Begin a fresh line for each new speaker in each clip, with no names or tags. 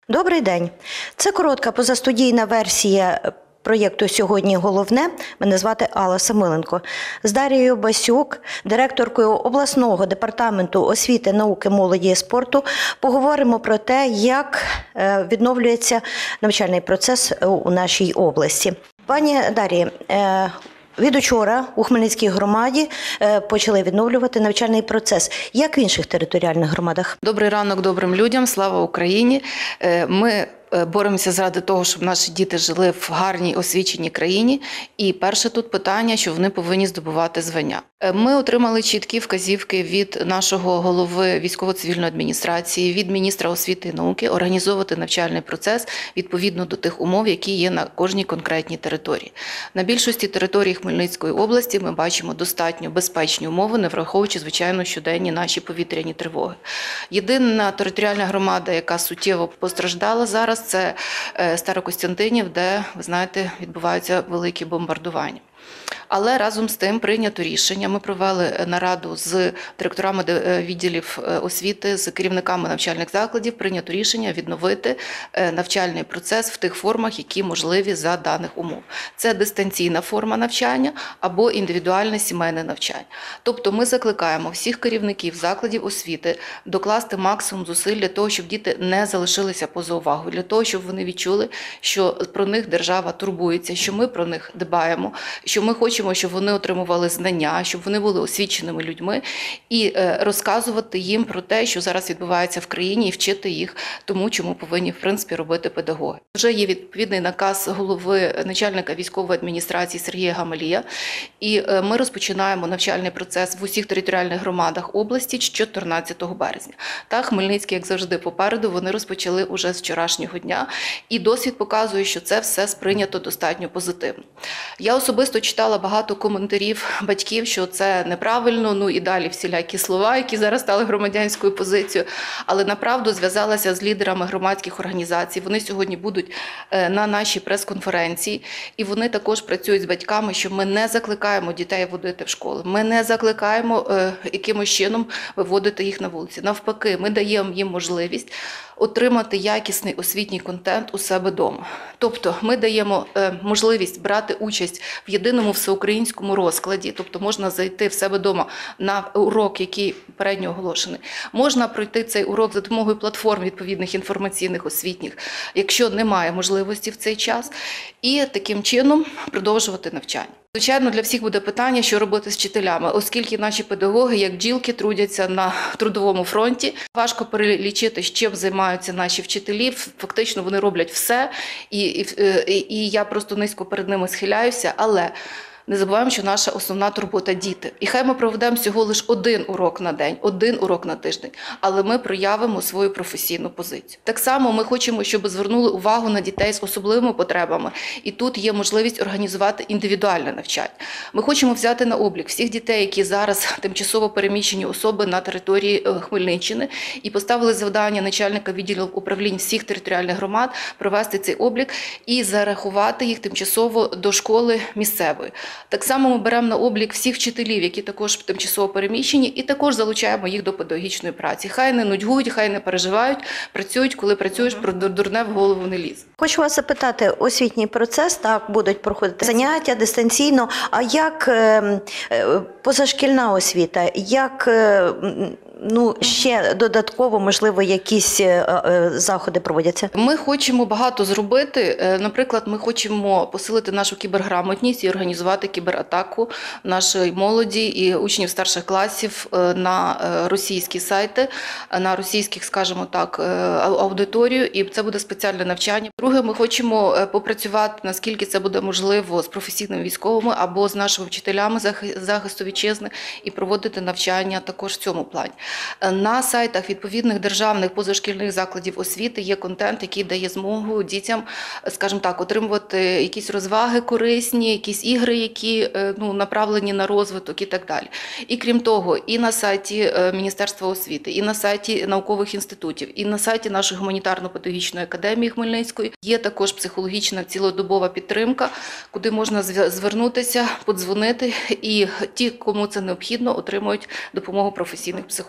Добрий день. Це коротка позастудійна версія проєкту «Сьогодні головне». Мене звати Алла Самиленко. З Дарією Басюк, директоркою обласного департаменту освіти, науки, молоді і спорту, поговоримо про те, як відновлюється навчальний процес у нашій області. Пані Дар'ї, від учора у Хмельницькій громаді почали відновлювати навчальний процес. Як в інших територіальних громадах?
Добрий ранок добрим людям, слава Україні. Ми боремося заради того, щоб наші діти жили в гарній, освіченій країні. І перше тут питання, що вони повинні здобувати звання. Ми отримали чіткі вказівки від нашого голови військово-цивільної адміністрації, від міністра освіти і науки організовувати навчальний процес відповідно до тих умов, які є на кожній конкретній території. На більшості територій Хмельницької області ми бачимо достатньо безпечні умови, не враховуючи, звичайно, щоденні наші повітряні тривоги. Єдина територіальна громада, яка суттєво постраждала зараз, це Старокостянтинів, де, ви знаєте, відбуваються великі бомбардування. Але разом з тим прийнято рішення, ми провели нараду з директорами відділів освіти, з керівниками навчальних закладів, прийнято рішення відновити навчальний процес в тих формах, які можливі за даних умов. Це дистанційна форма навчання або індивідуальне сімейне навчання. Тобто ми закликаємо всіх керівників закладів освіти докласти максимум зусиль для того, щоб діти не залишилися поза увагою, для того, щоб вони відчули, що про них держава турбується, що ми про них дбаємо, що ми хочемо, щоб вони отримували знання, щоб вони були освіченими людьми і розказувати їм про те, що зараз відбувається в країні, і вчити їх тому, чому повинні, в принципі, робити педагоги. Вже є відповідний наказ голови начальника військової адміністрації Сергія Гамалія, і ми розпочинаємо навчальний процес в усіх територіальних громадах області 14 березня. Та Хмельницький, як завжди, попереду, вони розпочали уже з вчорашнього дня, і досвід показує, що це все сприйнято достатньо позитивно. Я особисто читала багато коментарів батьків, що це неправильно, ну і далі всілякі слова, які зараз стали громадянською позицією, але направду зв'язалася з лідерами громадських організацій. Вони сьогодні будуть на нашій прес-конференції, і вони також працюють з батьками, що ми не закликаємо дітей водити в школи, ми не закликаємо якимось чином виводити їх на вулиці. Навпаки, ми даємо їм можливість отримати якісний освітній контент у себе вдома. Тобто ми даємо можливість брати участь в єдиному всеукраїнському розкладі, тобто можна зайти в себе вдома на урок, який попередньо оголошений. Можна пройти цей урок за допомогою платформ відповідних інформаційних, освітніх, якщо немає можливості в цей час, і таким чином продовжувати навчання. Звичайно, для всіх буде питання, що робити з вчителями, оскільки наші педагоги, як бджілки, трудяться на трудовому фронті. Важко перелічити, чим займаються наші вчителі. Фактично вони роблять все, і я просто низько перед ними схиляюся, але не забуваємо, що наша основна турбота – діти. І хай ми проведемо всього лише один урок на день, один урок на тиждень, але ми проявимо свою професійну позицію. Так само ми хочемо, щоб звернули увагу на дітей з особливими потребами. І тут є можливість організувати індивідуальне навчання. Ми хочемо взяти на облік всіх дітей, які зараз тимчасово переміщені особи на території Хмельниччини, і поставили завдання начальника відділу управлінь всіх територіальних громад провести цей облік і зарахувати їх тимчасово до школи місцевої. Так само ми беремо на облік всіх вчителів, які також тимчасово переміщені, і також залучаємо їх до педагогічної праці. Хай не нудьгують, хай не переживають, працюють, коли працюєш, про дурне в голову не лізе.
Хочу вас запитати, освітній процес, так, будуть проходити заняття дистанційно, а як позашкільна освіта, як ще додатково, можливо, якісь заходи проводяться?
Ми хочемо багато зробити. Наприклад, ми хочемо посилити нашу кіберграмотність і організувати кібератаку нашої молоді і учнів старших класів на російські сайти, на російських, скажімо так, аудиторію, і це буде спеціальне навчання. Друге, ми хочемо попрацювати, наскільки це буде можливо, з професійними військовими або з нашими вчителями захисту вітчизни і проводити навчання також в цьому плані. На сайтах відповідних державних позашкільних закладів освіти є контент, який дає змогу дітям, скажімо так, отримувати якісь розваги корисні, якісь ігри, які направлені на розвиток і так далі. І крім того, і на сайті Міністерства освіти, і на сайті наукових інститутів, і на сайті нашої гуманітарно-педагогічної академії Хмельницької є також психологічна цілодобова підтримка, куди можна звернутися, подзвонити, і ті, кому це необхідно, отримують допомогу професійних психологів.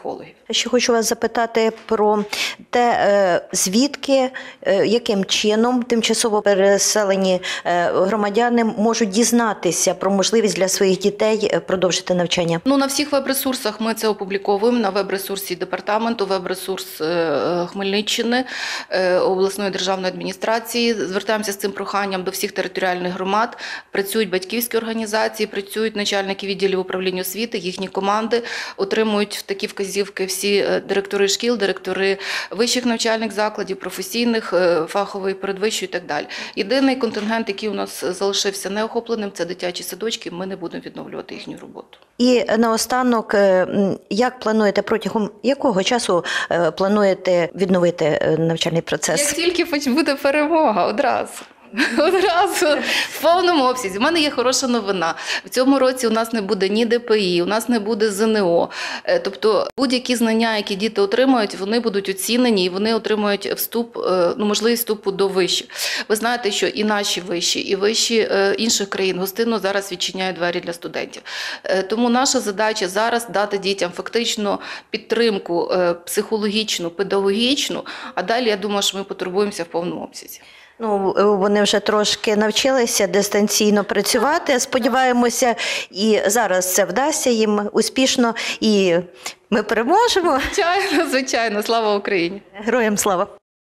психологів.
Ще хочу вас запитати про те, звідки, яким чином тимчасово переселені громадяни можуть дізнатися про можливість для своїх дітей продовжити навчання.
На всіх веб-ресурсах ми це опубліковуємо, на веб-ресурсі департаменту, веб-ресурс Хмельниччини, обласної державної адміністрації. Звертаємося з цим проханням до всіх територіальних громад. Працюють батьківські організації, працюють начальники відділів управління освіти, їхні команди, отримують такі вказівки всі директори шкіл, директори вищих навчальних закладів, професійних, фахової, передвищої і так далі. Єдиний контингент, який у нас залишився неохопленим, це дитячі садочки, ми не будемо відновлювати їхню роботу.
І наостанок, як плануєте, протягом якого часу плануєте відновити навчальний процес?
Як тільки буде перемога, одразу. Одразу, в повному обсязі. У мене є хороша новина. В цьому році у нас не буде ні ДПІ, у нас не буде ЗНО. Тобто будь-які знання, які діти отримують, вони будуть оцінені і вони отримують вступ, можливість вступу до вишів. Ви знаєте, що і наші виші, і виші інших країн гостинно зараз відчиняють двері для студентів. Тому наша задача зараз дати дітям фактично підтримку психологічну, педагогічну, а далі, я думаю, що ми потурбуємося в повному обсязі.
Вони вже трошки навчилися дистанційно працювати. Сподіваємося, і зараз це вдасться їм успішно, і ми переможемо.
Звичайно, звичайно. Слава Україні!
Героям слава!